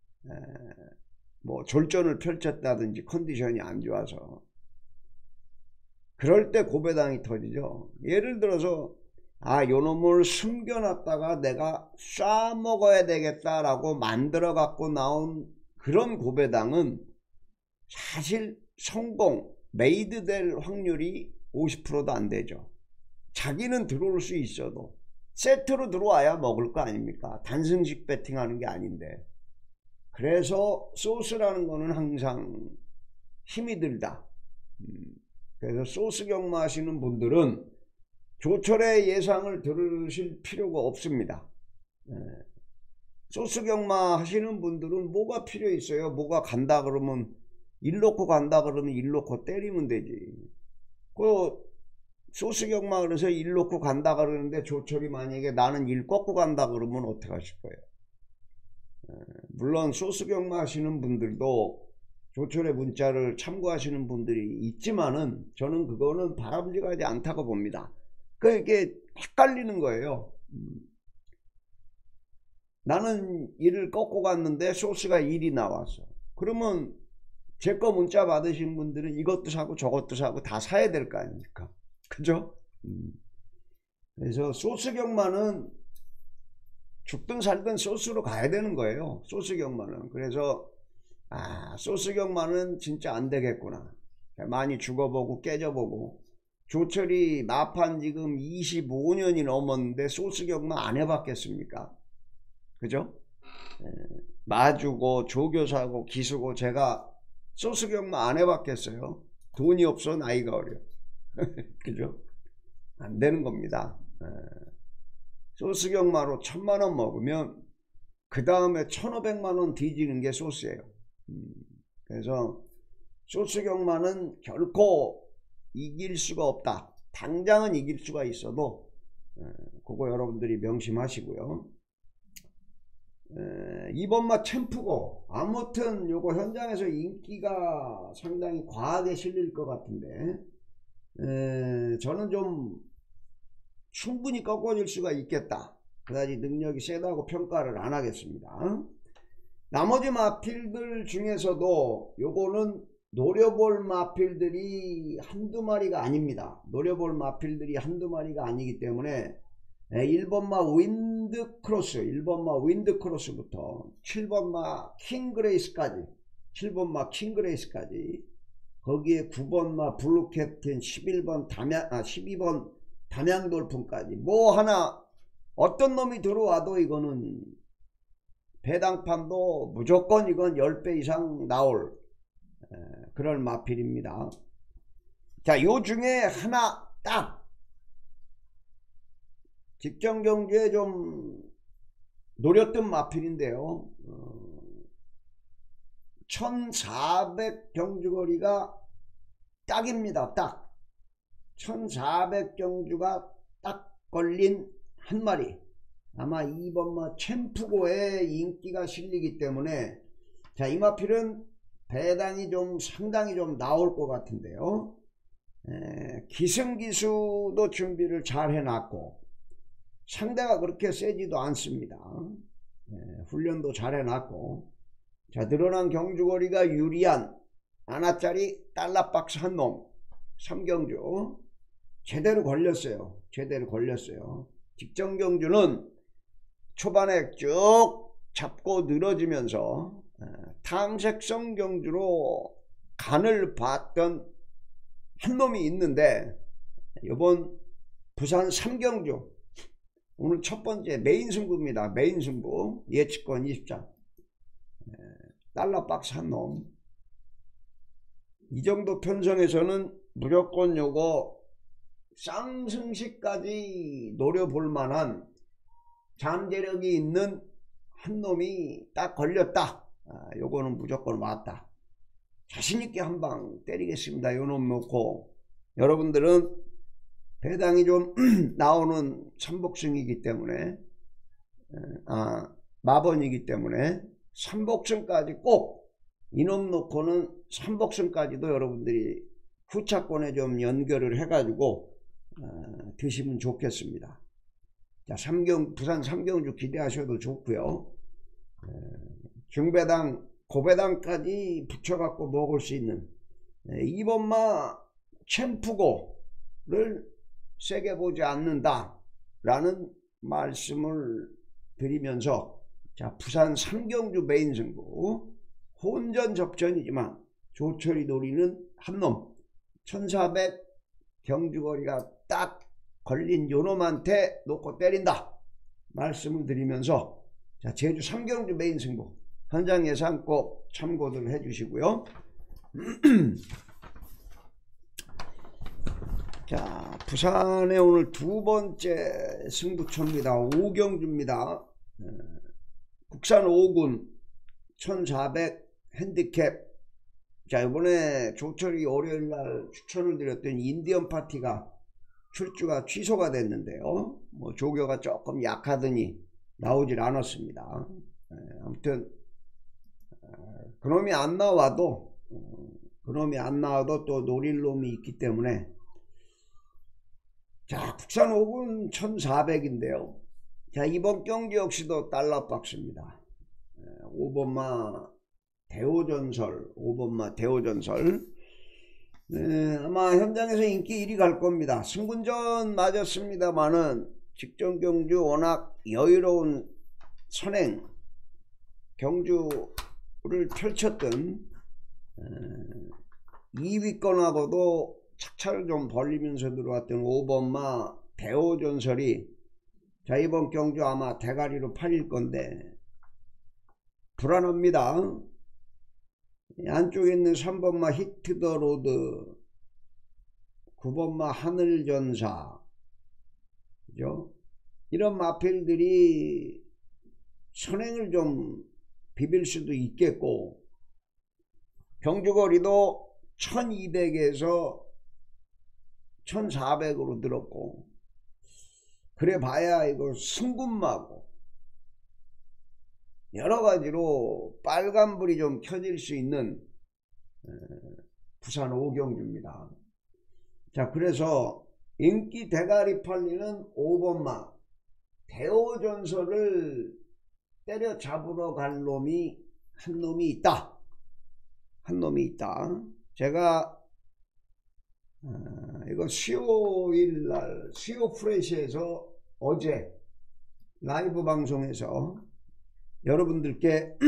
뭐 졸전을 펼쳤다든지 컨디션이 안 좋아서 그럴 때 고배당이 터지죠. 예를 들어서 아, 요놈을 숨겨놨다가 내가 쏴 먹어야 되겠다라고 만들어 갖고 나온 그런 고배당은 사실 성공 메이드 될 확률이 오십 퍼센트도 안 되죠. 자기는 들어올 수 있어도 세트로 들어와야 먹을 거 아닙니까? 단승식 배팅하는 게 아닌데. 그래서 소스라는 거는 항상 힘이 들다. 그래서 소스 경마 하시는 분들은 조철의 예상을 들으실 필요가 없습니다. 소스 경마 하시는 분들은 뭐가 필요 있어요? 뭐가 간다 그러면 일 놓고 간다 그러면 일 놓고 때리면 되지. 그 소스 경마 그래서 일 놓고 간다 그러는데 조철이 만약에 나는 일 꺾고 간다 그러면 어떻게 하실 거예요? 물론 소스 경마 하시는 분들도 조철의 문자를 참고하시는 분들이 있지만은 저는 그거는 바람직하지 않다고 봅니다. 그게 헷갈리는 거예요. 나는 일을 꺾고 갔는데 소스가 일이 나왔어. 그러면 제 거 문자 받으신 분들은 이것도 사고 저것도 사고 다 사야 될 거 아닙니까? 그죠? 음. 그래서 소스 경마는 죽든 살든 소스로 가야 되는 거예요. 소스 경마는. 그래서 아, 소스 경마는 진짜 안 되겠구나. 많이 죽어보고 깨져보고 조철이 마판 지금 이십오 년이 넘었는데 소스 경마 안 해봤겠습니까? 그죠? 에, 마주고 조교사고 기수고 제가 소스 경마 안 해봤겠어요? 돈이 없어 나이가 어려. 그죠? 안 되는 겁니다. 에, 소스 경마로 천만 원 먹으면 그 다음에 천오백만 원 뒤지는 게 소스예요. 음, 그래서 소스 경마는 결코 이길 수가 없다. 당장은 이길 수가 있어도 에, 그거 여러분들이 명심하시고요. 에, 이번 마 챔프고 아무튼 요거 현장에서 인기가 상당히 과하게 실릴 것 같은데 에, 저는 좀 충분히 꺾어질 수가 있겠다. 그다지 능력이 세다고 평가를 안 하겠습니다. 나머지 마필들 중에서도 요거는 노려볼 마필들이 한두 마리가 아닙니다. 노려볼 마필들이 한두 마리가 아니기 때문에 일 번 마 윈드 크로스, 일 번 마 윈드 크로스부터 칠 번 마 킹그레이스까지, 칠 번 마 킹그레이스까지, 거기에 구 번 마 블루 캡틴, 십일 번 담양, 아, 십이 번 담양 돌풍까지 뭐 하나 어떤 놈이 들어와도 이거는 배당판도 무조건 이건 십 배 이상 나올 에, 그런 마필입니다. 자, 요 중에 하나 딱 직전 경주에 좀 노렸던 마필인데요. 어, 천사백 경주거리가 딱입니다. 딱 천사백 경주가 딱 걸린 한 마리. 아마 이번 챔프고에 인기가 실리기 때문에 자, 이 마필은 배당이 좀 상당히 좀 나올 것 같은데요. 에, 기승기수도 준비를 잘 해놨고 상대가 그렇게 세지도 않습니다. 에, 훈련도 잘 해놨고 자, 늘어난 경주거리가 유리한 하나짜리 달러박스 한 놈 삼경주 제대로 걸렸어요. 제대로 걸렸어요. 직전경주는 초반에 쭉 잡고 늘어지면서 탐색성 경주로 간을 봤던 한 놈이 있는데 이번 부산 삼경주 오늘 첫 번째 메인 승부입니다. 메인 승부 예측권 이십 장 달러박스 한 놈. 이 정도 편성에서는 무조건 요거 쌍승시까지 노려볼 만한 잠재력이 있는 한 놈이 딱 걸렸다. 아, 요거는 무조건 왔다. 자신있게 한 방 때리겠습니다. 요 놈 놓고 여러분들은 배당이 좀 나오는 삼복승이기 때문에 아 마번이기 때문에 삼복승까지 꼭 이놈 놓고는 삼복승까지도 여러분들이 후차권에 좀 연결을 해가지고 어, 드시면 좋겠습니다. 자, 삼경, 부산 삼경주 기대하셔도 좋고요. 에, 중배당, 고배당까지 붙여갖고 먹을 수 있는 에, 이번마 챔프고를 세게 보지 않는다 라는 말씀을 드리면서 자, 부산 삼경주 메인 승부 혼전 접전이지만 조철이 노리는 한 놈 천사백 경주거리가 딱 걸린 요놈한테 놓고 때린다 말씀을 드리면서 자, 제주 삼경주 메인 승부 현장 예상 꼭 참고들 해주시고요. 자, 부산의 오늘 두 번째 승부처입니다. 오경주입니다. 국산 오 군 천사백 핸디캡. 자, 이번에 조철이 월요일날 추천을 드렸던 인디언 파티가 출주가 취소가 됐는데요. 뭐 조교가 조금 약하더니 나오질 않았습니다. 에, 아무튼 에, 그놈이 안 나와도 어, 그놈이 안 나와도 또 노릴 놈이 있기 때문에 자, 국산 오 군 천사백인데요. 자, 이번 경기 역시도 달러박스입니다. 오 번마 대호전설 오 번마 대호전설 네, 아마 현장에서 인기 일 위 갈 겁니다. 승분전 맞았습니다만은 직전경주 워낙 여유로운 선행 경주를 펼쳤던 에, 이 위권하고도 착차를 좀 벌리면서 들어왔던 오 번마 대호전설이 자, 이번 경주 아마 대가리로 팔릴 건데 불안합니다. 안쪽에 있는 삼 번마 히트 더 로드, 구 번마 하늘전사, 그죠? 이런 마필들이 선행을 좀 비빌 수도 있겠고, 경주거리도 천이백에서 천사백으로 늘었고, 그래 봐야 이거 승군마고 여러가지로 빨간불이 좀 켜질 수 있는 부산 오경주입니다. 자, 그래서 인기 대가리 팔리는 오 번마 대호전설을 때려잡으러 갈 놈이 한 놈이 있다. 한 놈이 있다. 제가 어, 이거 수요일날 수요 프레시에서 어제 라이브 방송에서 여러분들께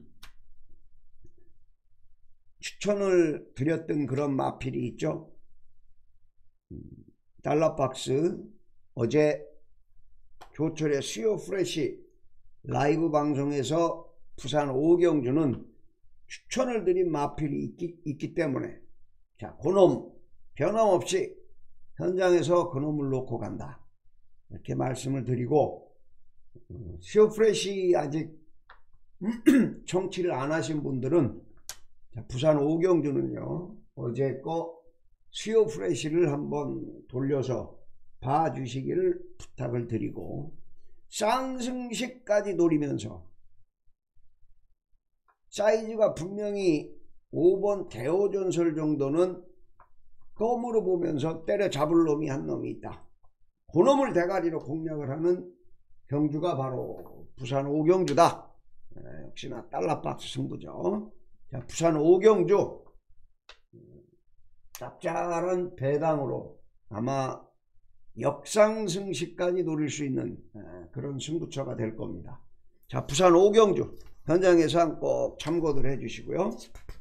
추천을 드렸던 그런 마필이 있죠. 달러박스 어제 조철의 수요 프레시 라이브 방송에서 부산 오경주는 추천을 드린 마필이 있기, 있기 때문에 자, 그놈 변함없이 현장에서 그놈을 놓고 간다 이렇게 말씀을 드리고 시어프레시 아직 청취를 안 하신 분들은 자, 부산 오경주는요 어제 거 시어프레시를 한번 돌려서 봐주시기를 부탁을 드리고 쌍승식까지 노리면서 사이즈가 분명히 오 번 대호전설 정도는 껌으로 보면서 때려잡을 놈이 한 놈이 있다. 그 놈을 대가리로 공략을 하는 경주가 바로 부산 오경주다. 에, 역시나 달러박스 승부죠. 자, 부산 오경주 짭짤한 배당으로 아마 역상승식까지 노릴 수 있는 에, 그런 승부처가 될 겁니다. 자, 부산 오경주 현장 예상 꼭 참고들 해주시고요.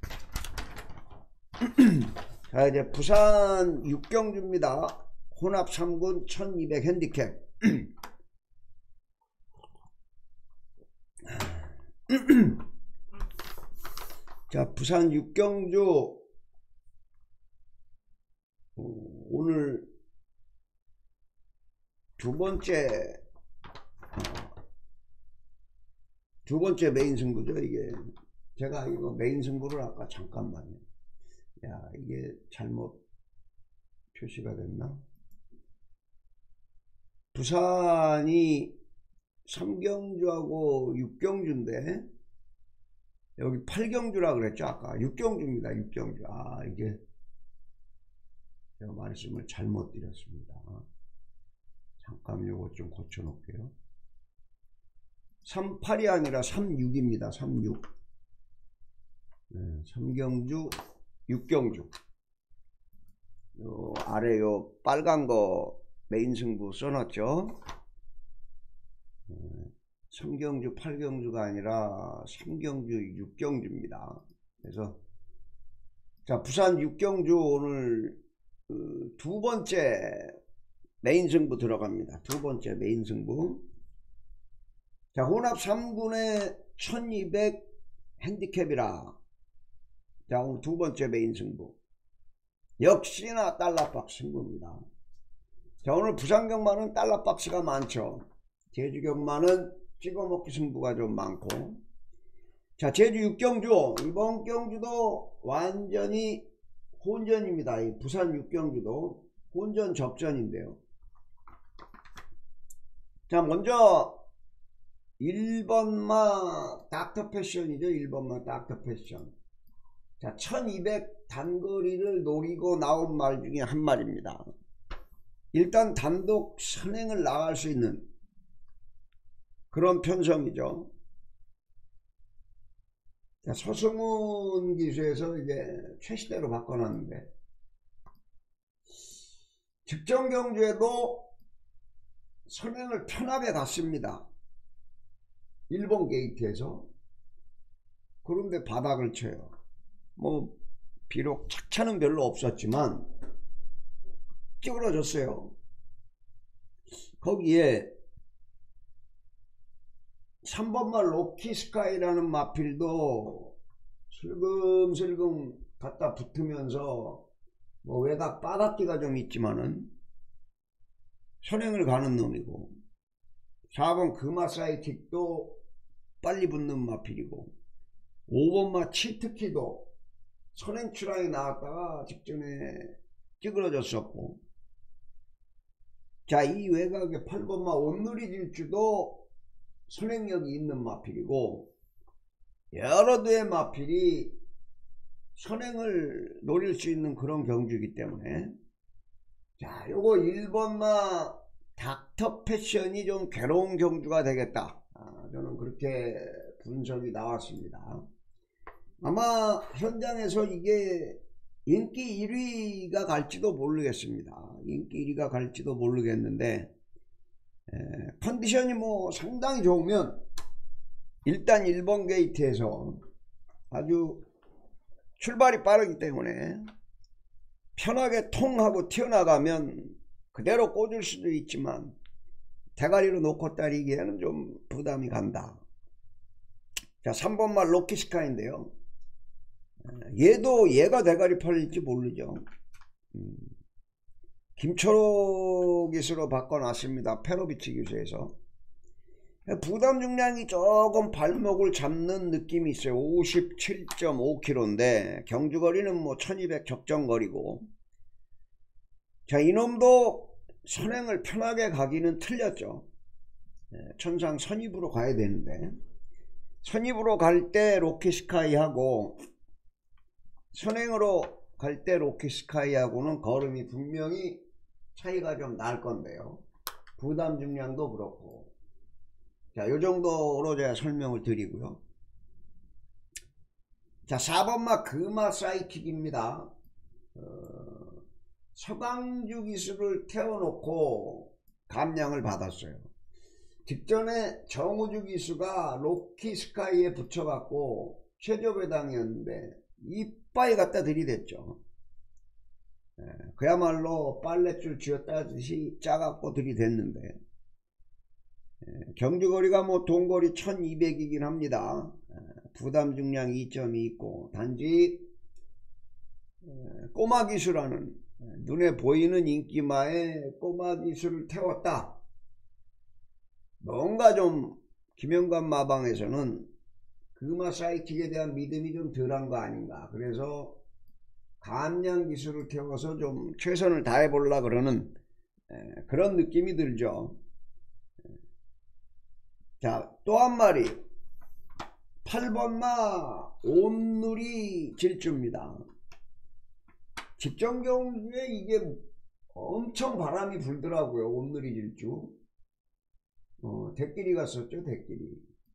자, 이제 부산 육경주입니다. 혼합 삼 군 천이백 핸디캡. 자, 부산 육경주 오늘 두 번째 두 번째 메인 승부죠. 이게 제가 이거 메인 승부를 아까 잠깐만요. 야, 이게 잘못 표시가 됐나? 부산이 삼경주하고 육경주인데 여기 팔경주라 그랬죠. 아까 육경주입니다. 육경주. 아, 이게 제가 말씀을 잘못 드렸습니다. 잠깐 요거 좀 고쳐 놓을게요. 삼팔이 아니라 삼육입니다. 삼육. 네, 삼경주 육경주. 요 아래 요 빨간 거 메인 승부 써놨죠. 네, 삼경주 팔경주가 아니라 삼경주 육경주입니다. 그래서 자, 부산 육경주 오늘 그 두 번째 메인 승부 들어갑니다. 두 번째 메인 승부. 자, 혼합 삼 군의 천이백 핸디캡이라. 자, 오늘 두 번째 메인 승부. 역시나 달러박스 승부입니다. 자, 오늘 부산 경마는 달러박스가 많죠. 제주 경마는 찍어먹기 승부가 좀 많고. 자, 제주 육경주. 이번 경주도 완전히 혼전입니다. 이 부산 육경주도 혼전 접전인데요. 자, 먼저 일 번마 닥터 패션이죠. 일 번마 닥터 패션. 자, 천이백 단거리를 노리고 나온 말 중에 한 마리입니다. 일단 단독 선행을 나갈 수 있는 그런 편성이죠. 자, 서승훈 기수에서 이제 최시대로 바꿔놨는데 직전 경주에도 선행을 편하게 갔습니다. 일 번 게이트에서. 그런데 바닥을 쳐요. 뭐 비록 착차는 별로 없었지만 찌그러졌어요. 거기에 삼 번마 로키스카이라는 마필도 슬금슬금 갖다 붙으면서 뭐 외곽 빠닥기가 좀 있지만은 선행을 가는 놈이고, 사 번 금화사이틱도 빨리 붙는 마필이고, 오 번마 치트키도 선행 출항이 나왔다가 직전에 찌그러졌었고, 자, 이 외곽에 팔 번마 온누리 질주도 선행력이 있는 마필이고, 여러 대의 마필이 선행을 노릴 수 있는 그런 경주이기 때문에, 자, 요거 일 번마 닥터 패션이 좀 괴로운 경주가 되겠다. 아, 저는 그렇게 분석이 나왔습니다. 아마 현장에서 이게 인기 일 위가 갈지도 모르겠습니다. 인기 일 위가 갈지도 모르겠는데, 에, 컨디션이 뭐 상당히 좋으면 일단 일 번 게이트에서 아주 출발이 빠르기 때문에 편하게 통하고 튀어나가면 그대로 꽂을 수도 있지만 대가리로 놓고 따리기에는 좀 부담이 간다. 자, 삼 번마 로키스카인데요. 얘도 얘가 대가리 팔릴지 모르죠. 음, 김초로 기수로 바꿔놨습니다. 페로비치 기수에서. 부담 중량이 조금 발목을 잡는 느낌이 있어요. 오십칠 점 오 킬로미터인데 경주거리는 뭐 천이백 적정거리고, 자, 이놈도 선행을 편하게 가기는 틀렸죠. 천상 선입으로 가야 되는데, 선입으로 갈 때 로키스카이하고 선행으로 갈 때 로키스카이하고는 걸음이 분명히 차이가 좀 날 건데요. 부담 중량도 그렇고. 자, 요 정도로 제가 설명을 드리고요. 자, 사 번마 금화 사이킥입니다. 어, 서강주 기술을 태워놓고 감량을 받았어요. 직전에 정우주 기수가 로키스카이에 붙여갖고 최저배당이었는데 이빠이 갖다 들이댔죠. 예, 그야말로 빨랫줄 쥐었다듯이 짜갖고 들이댔는데, 예, 경주거리가 뭐 동거리 천이백이긴 합니다. 예, 부담 중량 이 점이 있고, 단지 예, 꼬마 기수라는 예, 눈에 보이는 인기마에 꼬마 기수를 태웠다. 뭔가 좀 김영관 마방에서는 금화 사이킥에 대한 믿음이 좀 덜한 거 아닌가. 그래서 감량 기술을 태워서 좀 최선을 다해 보려 그러는 에, 그런 느낌이 들죠. 자, 또 한 마리 팔 번마 온누리 질주입니다. 직전 경주에 이게 엄청 바람이 불더라고요. 온누리 질주. 어, 대끼리 갔었죠. 대끼리.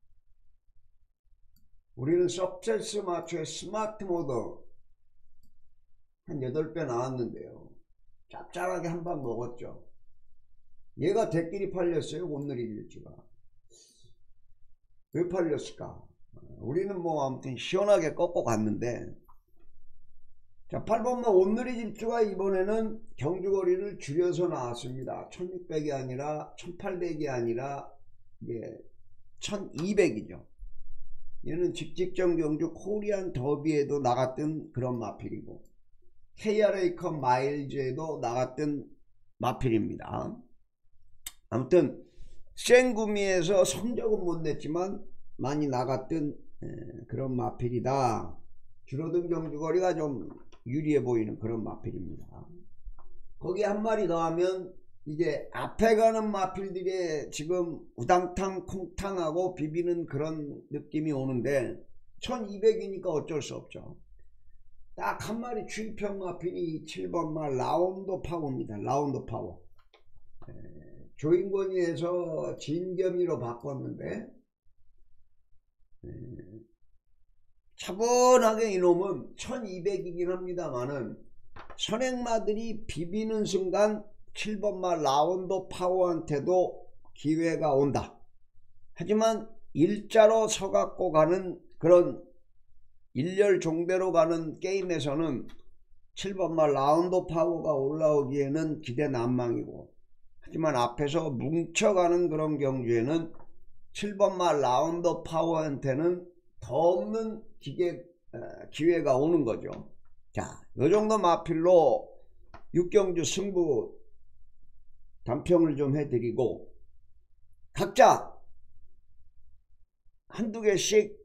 우리는 석세스 마초의 스마트 모드 한 여덟 배 나왔는데요. 짭짤하게 한 방 먹었죠. 얘가 대끼리 팔렸어요. 온누리 질주가. 왜 팔렸을까? 우리는 뭐 아무튼 시원하게 꺾고 갔는데, 자, 팔 번마 온누리 질주가 이번에는 경주거리를 줄여서 나왔습니다. 천육백이 아니라 천팔백이 아니라 이게 천이백이죠. 얘는 직직전 경주 코리안 더비에도 나갔던 그런 마필이고, 케이알에이컵 마일즈에도 나갔던 마필입니다. 아무튼 생구미에서 성적은 못 냈지만 많이 나갔던 그런 마필이다. 줄어든 경주거리가 좀 유리해 보이는 그런 마필입니다. 거기에 한 마리 더 하면 이게 앞에 가는 마필들이 지금 우당탕 콩탕하고 비비는 그런 느낌이 오는데 천이백이니까 어쩔 수 없죠. 딱 한 마리 주입형 마필이 칠 번마 라운드 파워입니다. 라운드 파워. 에, 조인권이에서 진겸이로 바꿨는데, 에, 차분하게 이놈은 천이백이긴 합니다만은 선행마들이 비비는 순간 칠 번마 라운드 파워한테도 기회가 온다. 하지만 일자로 서갖고 가는 그런 일렬 종대로 가는 게임에서는 칠 번마 라운드 파워가 올라오기에는 기대 난망이고, 하지만 앞에서 뭉쳐가는 그런 경주에는 칠 번마 라운드 파워한테는 더 없는 기계, 기회가 오는 거죠. 자, 요 정도 마필로 육경주 승부 단평을 좀 해드리고, 각자 한두 개씩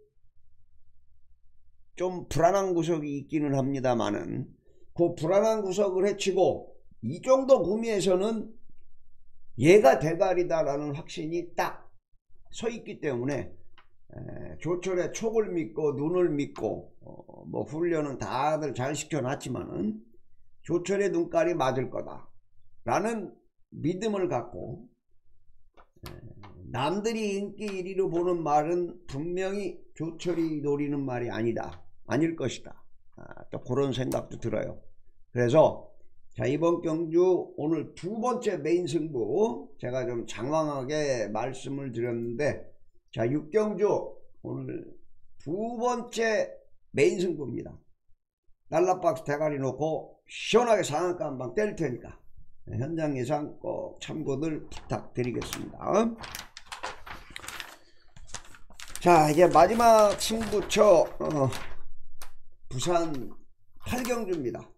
좀 불안한 구석이 있기는 합니다만은 그 불안한 구석을 해치고 이 정도 구미에서는 얘가 대가리다 라는 확신이 딱 서 있기 때문에 에, 조철의 촉을 믿고 눈을 믿고 어, 뭐 훈련은 다들 잘 시켜놨지만은 조철의 눈깔이 맞을 거다 라는 믿음을 갖고, 에, 남들이 인기 일 위로 보는 말은 분명히 조철이 노리는 말이 아니다, 아닐 것이다. 아, 또 그런 생각도 들어요. 그래서 자, 이번 경주 오늘 두 번째 메인 승부 제가 좀 장황하게 말씀을 드렸는데, 자, 육경주 오늘 두 번째 메인 승부입니다. 날라박스 대가리 놓고 시원하게 상한가 한방 때릴 테니까 현장 예상 꼭 참고들 부탁드리겠습니다. 자, 이제 마지막 승부처 어, 부산 팔경주입니다.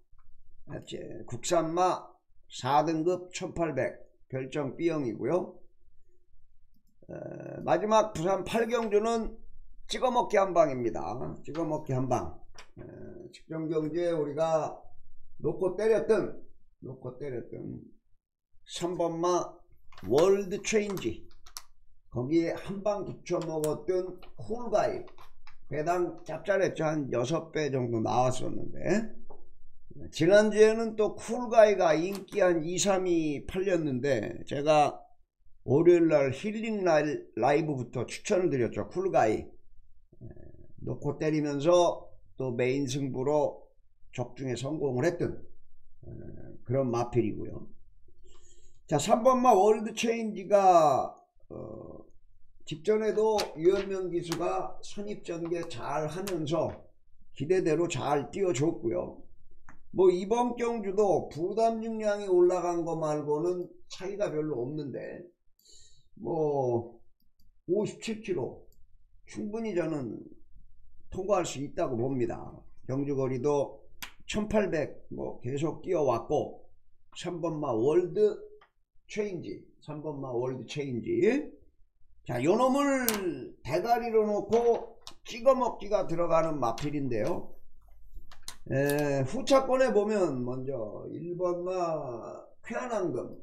국산마 사 등급 천팔백 별정 B형이고요. 에, 마지막 부산 팔 경주는 찍어먹기 한방입니다. 찍어먹기 한방. 직전경주에 우리가 놓고 때렸던 놓고 때렸던 삼 번마 월드 체인지, 거기에 한방 붙여 먹었던 쿨가이, 배당 짭짤했죠. 한 여섯 배 정도 나왔었는데, 지난주에는 또 쿨가이가 인기 한 이, 삼이 팔렸는데, 제가 월요일날 힐링 라이브부터 추천을 드렸죠. 쿨가이 놓고 때리면서 또 메인 승부로 적중에 성공을 했던 그런 마필이고요. 자, 삼 번마 월드 체인지가 어, 직전에도 유현명 기수가 선입전개 잘 하면서 기대대로 잘 띄워줬고요. 뭐 이번 경주도 부담 중량이 올라간 거 말고는 차이가 별로 없는데, 뭐 오십칠 킬로그램 충분히 저는 통과할 수 있다고 봅니다. 경주거리도 천팔백 뭐 계속 뛰어왔고, 삼 번마 월드 체인지, 삼 번마 월드 체인지. 자, 요 놈을 대가리로 놓고 찍어먹기가 들어가는 마필인데요. 에, 후차권에 보면 먼저 일 번마 쾌한황금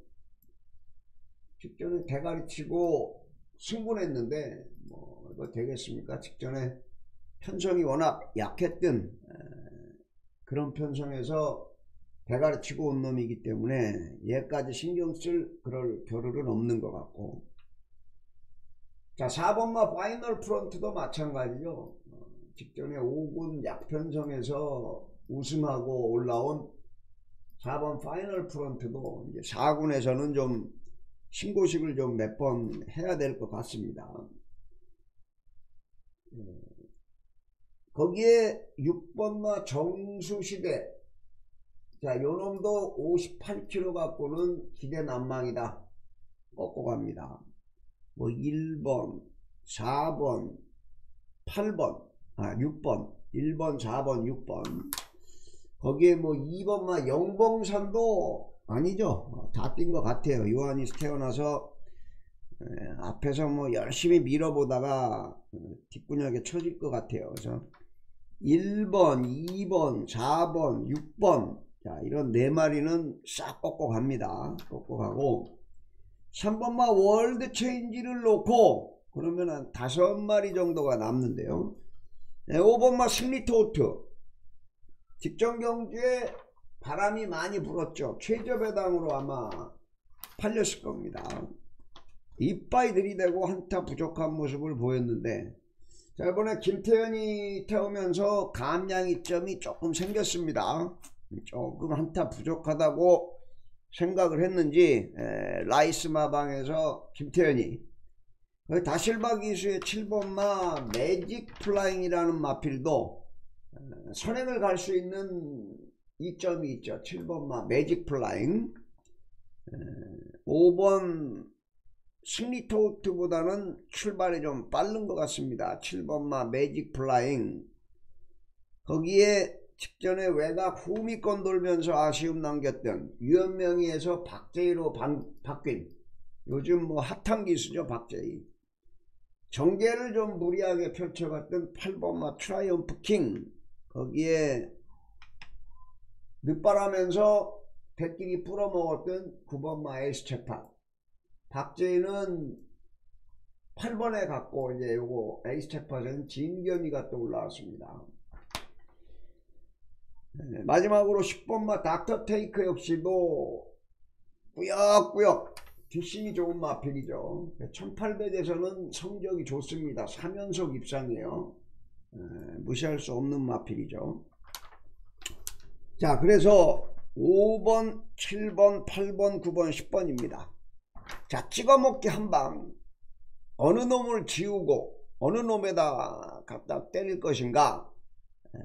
직전에 대가리 치고 승분했는데, 뭐 이거 되겠습니까? 직전에 편성이 워낙 약했던 에, 그런 편성에서 대가리 치고 온 놈이기 때문에 얘까지 신경 쓸 그럴 겨를은 없는 것 같고, 자, 사 번마 파이널 프론트도 마찬가지죠. 어, 직전에 오 군 약편성에서 우승하고 올라온 사 번 파이널 프론트도 이제 사 군에서는 좀 신고식을 좀 몇 번 해야 될 것 같습니다. 예. 거기에 육 번마 정수시대, 자, 요놈도 오십팔 킬로그램 갖고는 기대 난망이다. 꺾고 갑니다. 뭐 일 번, 사 번, 팔 번, 아 육 번, 일 번, 사 번, 육 번. 거기에 뭐 이 번마 영봉산도 아니죠. 다 뛴 것 같아요. 요하니스 태어나서 에, 앞에서 뭐 열심히 밀어보다가 뒷구녕에 쳐질 것 같아요. 그래서 일 번, 이 번, 사 번, 육 번, 자, 이런 네 마리는 싹 꺾고 갑니다. 꺾고 가고, 삼 번마 월드 체인지를 놓고 그러면 한 다섯 마리 정도가 남는데요. 네, 오 번마 스미토우트, 직전 경주에 바람이 많이 불었죠. 최저 배당으로 아마 팔렸을 겁니다. 이빠이 들이대고 한타 부족한 모습을 보였는데, 자, 이번에 김태현이 태우면서 감량 이점이 조금 생겼습니다. 조금 한타 부족하다고 생각을 했는지 에, 라이스마방에서 김태현이 다실바 기수의 칠 번마 매직 플라잉이라는 마필도 에, 선행을 갈 수 있는 이점이 있죠. 칠 번마 매직 플라잉, 에, 오 번 스미토우트보다는 출발이 좀 빠른 것 같습니다. 칠 번마 매직 플라잉, 거기에 직전에 외곽 후미권 돌면서 아쉬움 남겼던 유현명이에서 박재희로 반, 바뀐 요즘 뭐 핫한 기수죠. 박재희. 전개를 좀 무리하게 펼쳐갔던 팔 번마 트라이엄프 킹, 거기에 늦바라면서 배끼리 뿌려먹었던 구 번마 에이스 체파. 박재희는 팔 번에 갔고, 이제 요거 에이스 체파는 진겸이가 또 올라왔습니다. 네, 마지막으로 십 번마 닥터 테이크 역시도 꾸역꾸역 뒷심이 좋은 마필이죠. 천팔백에서는 성적이 좋습니다. 삼 연속 입상이에요. 에, 무시할 수 없는 마필이죠. 자, 그래서 오 번, 칠 번, 팔 번, 구 번, 십 번입니다. 자, 찍어먹기 한방, 어느 놈을 지우고 어느 놈에다 갖다 때릴 것인가, 에,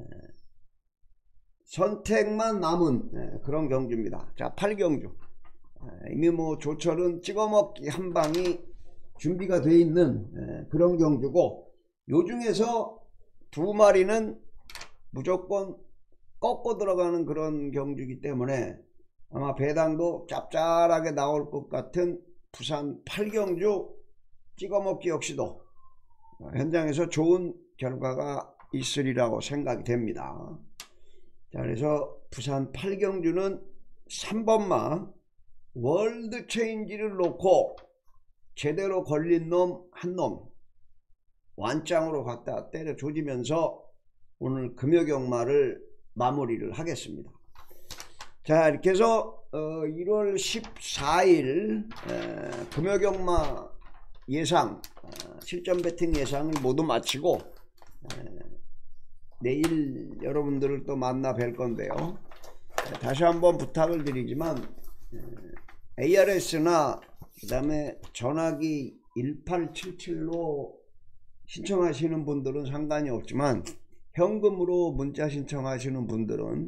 선택만 남은 네, 그런 경주입니다. 자, 팔 경주. 에, 이미 뭐 조철은 찍어먹기 한 방이 준비가 되어 있는 에, 그런 경주고, 요 중에서 두 마리는 무조건 꺾고 들어가는 그런 경주이기 때문에 아마 배당도 짭짤하게 나올 것 같은 부산 팔 경주 찍어먹기 역시도 현장에서 좋은 결과가 있으리라고 생각이 됩니다. 자, 그래서 부산 팔경주는 삼 번마 월드 체인지를 놓고 제대로 걸린 놈 한 놈 완짱으로 갖다 때려 조지면서 오늘 금요경마를 마무리를 하겠습니다. 자, 이렇게 해서 어, 일월 십사일 에, 금요경마 예상 어, 실전 배팅 예상을 모두 마치고 에, 내일 여러분들을 또 만나 뵐 건데요. 에, 다시 한번 부탁을 드리지만 에, 에이알에스나 그 다음에 전화기 일팔칠칠로 신청하시는 분들은 상관이 없지만 현금으로 문자 신청하시는 분들은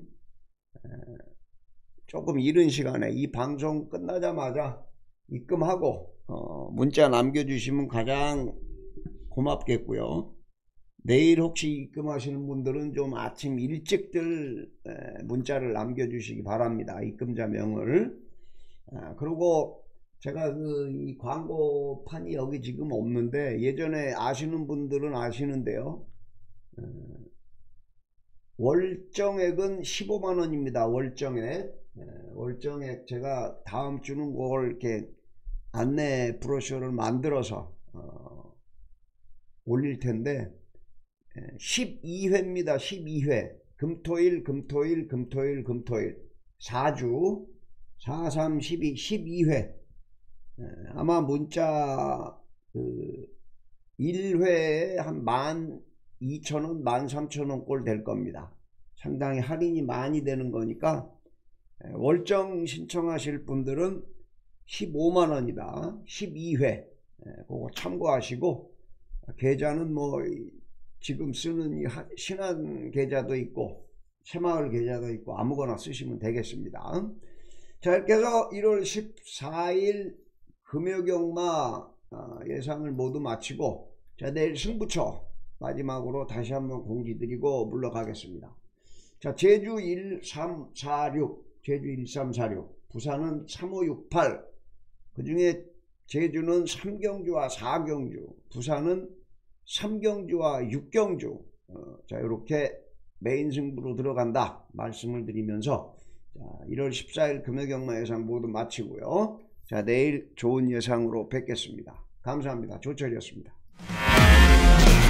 조금 이른 시간에 이 방송 끝나자마자 입금하고 어 문자 남겨주시면 가장 고맙겠고요. 내일 혹시 입금하시는 분들은 좀 아침 일찍들 문자를 남겨주시기 바랍니다. 입금자 명을. 아, 그리고 제가 그 이 광고판이 여기 지금 없는데 예전에 아시는 분들은 아시는데요. 어, 월정액은 십오만 원입니다. 월정액. 예, 월정액 제가 다음 주는 그걸 이렇게 안내 브로셔를 만들어서 어, 올릴 텐데 예, 십이 회입니다. 십이 회. 금토일 금토일 금토일 금토일 사 주 사, 삼, 십이, 십이 회. 예, 아마 문자 그 일 회에 한 만 이천 원, 만 삼천 원 꼴 될 겁니다. 상당히 할인이 많이 되는 거니까 예, 월정 신청하실 분들은 십오만 원이다. 십이 회. 예, 그거 참고하시고 계좌는 뭐 지금 쓰는 이 신한 계좌도 있고 새마을 계좌도 있고 아무거나 쓰시면 되겠습니다. 자, 이렇게 해서 일월 십사일 금요경마 예상을 모두 마치고 자, 내일 승부처 마지막으로 다시 한번 공지드리고 물러가겠습니다. 자, 제주 일삼사육, 제주 일삼사육, 부산은 삼오육팔, 그 중에 제주는 삼경주와 사경주, 부산은 삼경주와 육경주. 어, 자, 이렇게 메인 승부로 들어간다 말씀을 드리면서 자, 일월 십사일 금요경마 예상 모두 마치고요. 자, 내일 좋은 예상으로 뵙겠습니다. 감사합니다. 조철이었습니다.